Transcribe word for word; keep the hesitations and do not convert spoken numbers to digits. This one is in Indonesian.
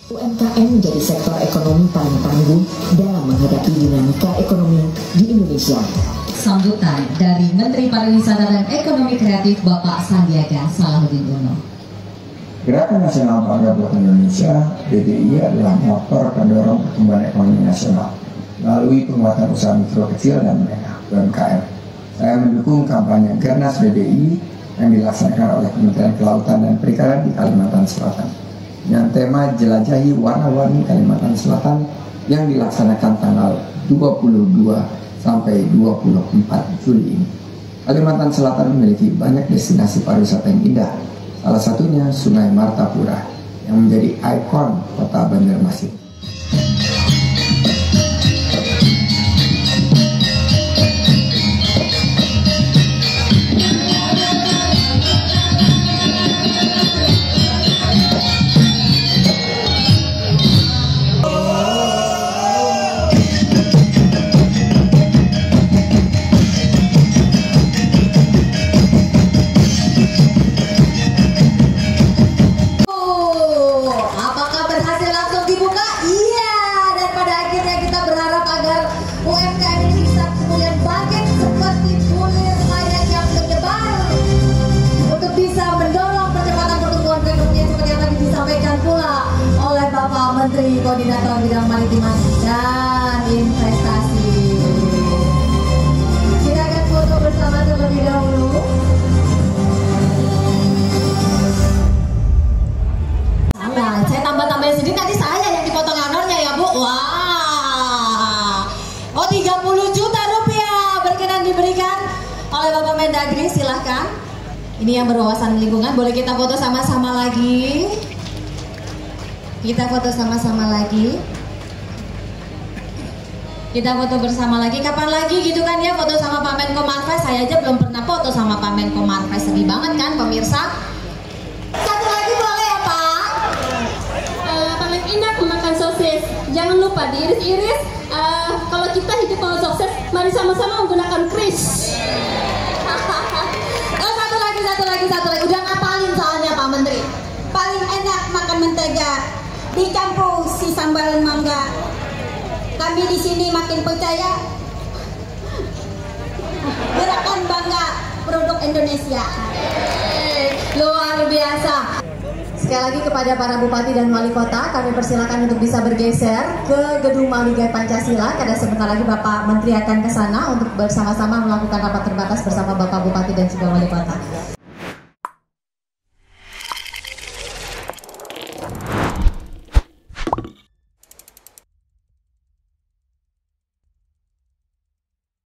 U M K M menjadi sektor ekonomi paling tangguh dalam menghadapi dinamika ekonomi di Indonesia. Sambutan dari Menteri Pariwisata dan Ekonomi Kreatif Bapak Sandiaga Salahuddin Uno. Gerakan Nasional Bangga Buatan Indonesia (B B I) adalah motor pendorong pertumbuhan ekonomi nasional melalui penguatan usaha mikro kecil dan menengah (U M K M). Saya mendukung kampanye Gernas B B I yang dilaksanakan oleh Kementerian Kelautan dan Perikanan di Kalimantan Selatan dengan tema Jelajahi Warna-Warni Kalimantan Selatan yang dilaksanakan tanggal dua puluh dua sampai dua puluh empat Juli ini. Kalimantan Selatan memiliki banyak destinasi pariwisata yang indah, salah satunya Sungai Martapura yang menjadi ikon kota Banjarmasin. Menteri Koordinator Bidang Maritim dan Investasi. Silakan foto bersama terlebih dahulu. Salah, saya tambah-tambahin sedikit, tadi saya yang dipotong honornya ya Bu. Wah, oh tiga puluh juta rupiah berkenan diberikan oleh Bapak Mendagri, silahkan. Ini yang berwawasan lingkungan, boleh kita foto sama-sama lagi. Kita foto sama-sama lagi. Kita foto bersama lagi. Kapan lagi gitu kan ya foto sama Pak Menko Marves? Saya aja belum pernah foto sama Pak Menko Marves. Sedih banget kan pemirsa? Satu lagi boleh ya Pak? Uh, paling enak memakan sosis. Jangan lupa diiris-iris. Uh, kalau kita hidup mau sukses, mari sama-sama menggunakan kris. Oh satu lagi, satu lagi, satu lagi. Udah ngapalin soalnya Pak Menteri. Paling enak makan mentega dicampur si sambal mangga. Kami di sini makin percaya gerakan bangga produk Indonesia. Luar biasa. Sekali lagi kepada para bupati dan wali kota, kami persilakan untuk bisa bergeser ke gedung Maligai Pancasila. Karena sebentar lagi Bapak Menteri akan ke sana untuk bersama-sama melakukan rapat terbatas bersama Bapak Bupati dan juga wali kota.